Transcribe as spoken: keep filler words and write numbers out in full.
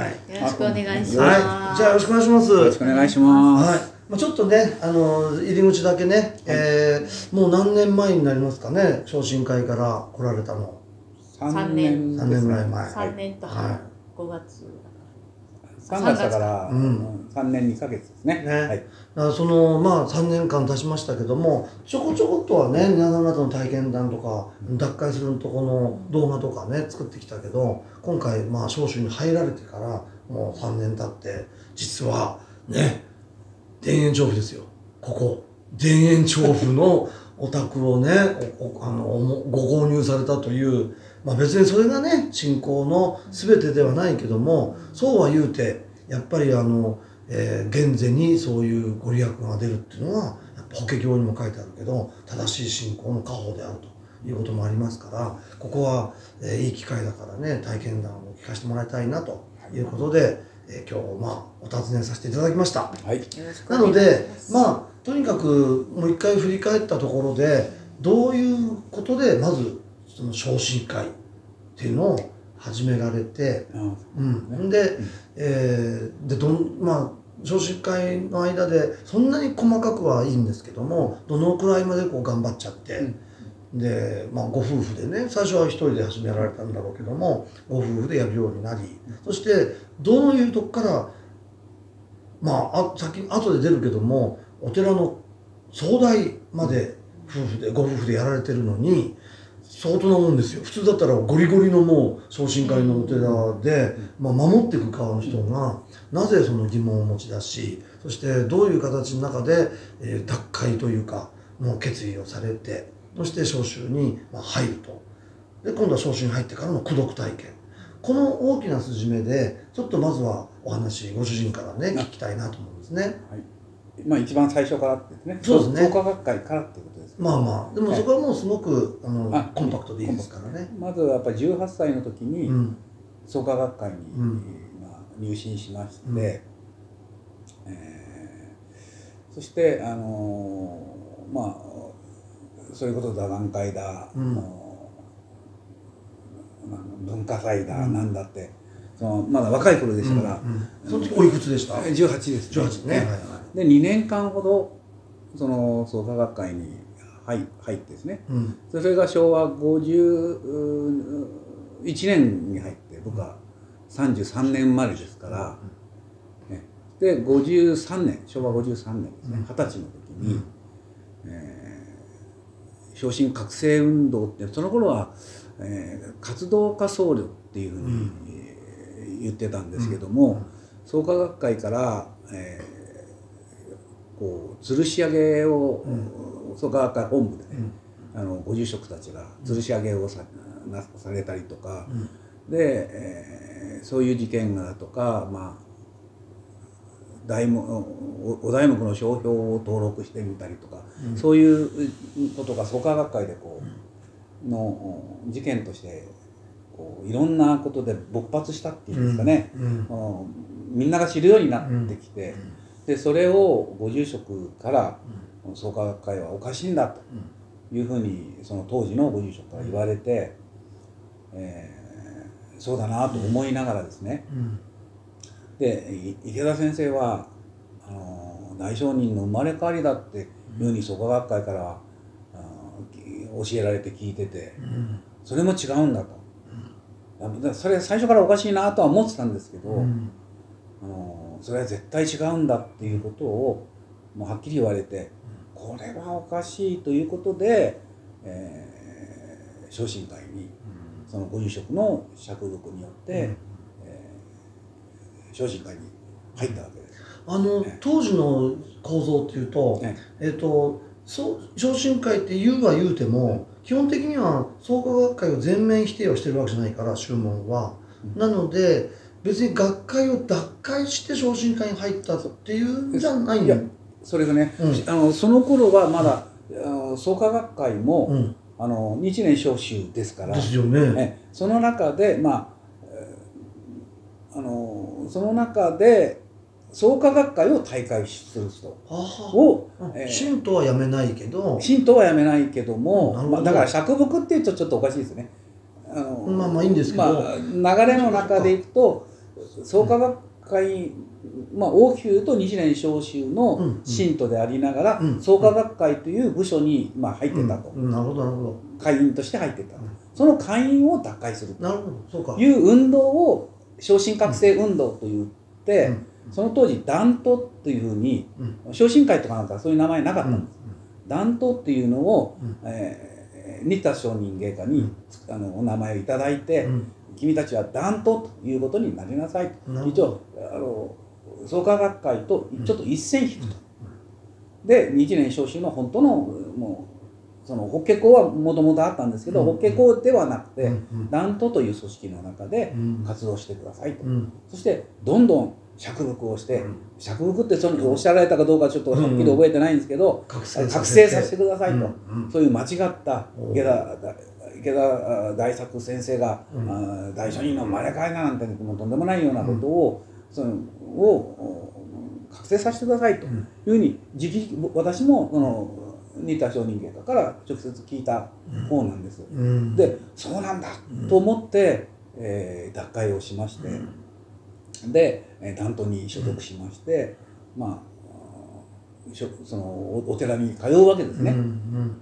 はい、 よろしくお願いします。 はい、じゃあよろしくお願いします。 よろしくお願いします。 はい、まあ、ちょっとね、あの入り口だけね、はい、えー、もう何年前になりますかね、昇進会から来られたの。 さんねん。 さんねんぐらい前。 さんねんとごがつ。 さんがつだからさんねんにかげつですね。 ね、 はい、 だからそのまあさんねんかん経ちましたけども、ちょこちょこっとはね、皆さん方の体験談とか脱会するとこの動画とかね作ってきたけど、今回まあ召集に入られてからもうさんねん経って、実はね田園調布ですよ。ここ田園調布のお宅をねおあのご購入されたという、まあ、別にそれがね信仰の全てではないけども、そうは言うてやっぱりあの、えー、現世にそういうご利益が出るっていうのはやっぱ法華経にも書いてあるけど、正しい信仰の家宝であるということもありますから、ここは、えー、いい機会だからね体験談を聞かせてもらいたいなということで、えー、今日まあお尋ねさせていただきました。 はい、 なのでまあとにかくもう一回振り返ったところで、どういうことでまずその昇進会っていうのを始められて、うん、で、えー、でどんまあ昇進会の間でそんなに細かくはいいんですけども、どのくらいまでこう頑張っちゃって、うん、で、まあ、ご夫婦でね、最初は一人で始められたんだろうけども、ご夫婦でやるようになり、そしてどういうとこからまあ、あ先後で出るけども、お寺の総代まで夫婦でご夫婦でやられてるのに相当なもんですよ。普通だったらゴリゴリのもう昇進会のお寺で、まあ、守っていく側の人がなぜその疑問を持ち出し、そしてどういう形の中で、えー、脱会というかの決意をされて、そして召集に入ると。で今度は召集に入ってからの功徳体験、この大きな筋目でちょっとまずはお話ご主人からね聞きたいなと思うんですね。 はい、まあ一番最初からですね。 そうですね。 創価学会からっていうことです。 まあまあでもそこはもうすごく、はい、あのあコンパクトでいいですからね。 まずはやっぱりじゅうはっさいの時に創価学会に、うん、まあ、入信しまして、うん、えー、そしてあのー、まあそういうこと座談会だ、うん、文化祭だ、うん、なんだってそのまだ若い頃でしたから、うんうん、 その時おいくつでした？ じゅうはちですね。 じゅうはちね、はいはい、でにねんかんほどその創価学会に入ってですね、うん、それがしょうわごじゅういちねんに入って、僕はさんじゅうさんねん生まれですから、うんね、でごじゅうさんねんしょうわごじゅうさんねんですね、はたちの時に、うんえー、昇進覚醒運動ってその頃は、えー、活動家僧侶っていうふうに、うんえー、言ってたんですけども、うん、創価学会から、えー、こう吊るし上げを、うん、創価学会本部でね、うん、あのご住職たちが吊るし上げをさ、なされたりとか、うん、で、えー、そういう事件がとか、まあ、題目お題目の商標を登録してみたりとか、うん、そういうことが創価学会でこう、うん、の事件としてこういろんなことで勃発したっていうんですかね、うんうん、みんなが知るようになってきて、うん、でそれをご住職から、うん、創価学会はおかしいんだというふうにその当時のご住職から言われて、えー、そうだなと思いながらですね、うん、で池田先生はあの大聖人の生まれ変わりだっていうふうに創価学会から、うん、教えられて聞いてて、うん、それも違うんだと、うん、それ最初からおかしいなとは思ってたんですけど、うん、あのそれは絶対違うんだっていうことをもうはっきり言われて、これはおかしいということで、えー、昇進会にそのご住職の釈読によって、うんえー、昇進会に入ったわけです。 あの、ね、当時の構造っていうと、ねえー、と昇進会って言うは言うても、ね、基本的には創価学会を全面否定をしてるわけじゃないから、宗門は、うん、なので別に学会を脱会して昇進会に入ったっていうんじゃないんだ。 それがね、うん、あのその頃はまだ、うん、創価学会も、うん、あの日蓮召集ですからですよね。 えその中でまあ、えー、あのその中で創価学会を退会する人を、 えー、神道はやめないけど神道はやめないけども、まあ、だから釈伏っていうとちょっとおかしいですね。あのまあまあいいんですけど、 まあ、流れの中でいくと創価学会、まあ、大きく言うと日蓮召集の信徒でありながら、うんうん、創価学会という部署に、まあ、入ってたと、 うんうん、なるほどなるほど、 会員として入ってた、うん、その会員を脱会するとなるほど、そうか、 いう運動を昇進覚醒運動と言って、うん、その当時団徒というふうに、うん、昇進会とかなんかそういう名前なかったんです、うん、団徒っていうのを、うん、えー、新田上人芸家に、うん、あのお名前をいただいて、うん、君たちは団徒ということになりなさいと、一応あの創価学会とちょっと一線引くと、うん、で日蓮召集の本当のもうその法華経はもともとあったんですけど、うん、法華経ではなくて、うん、団徒という組織の中で活動してくださいと、うん、そしてどんどん釈伏をして、うん、釈伏ってそのおっしゃられたかどうかちょっとはっきり覚えてないんですけど、うん、覚醒させてくださいと、うんうん、そういう間違った池田池田大作先生が、うん、大書人のまねかいなんてもうとんでもないようなことを、うん、そのを覚醒させてくださいというふうに直々私もその新田上人芸家から直接聞いた方なんです、うん、でそうなんだと思って、えー、脱会をしまして、うん、で団徒に所属しまして、うん、まあそのお寺に通うわけですね、うんうん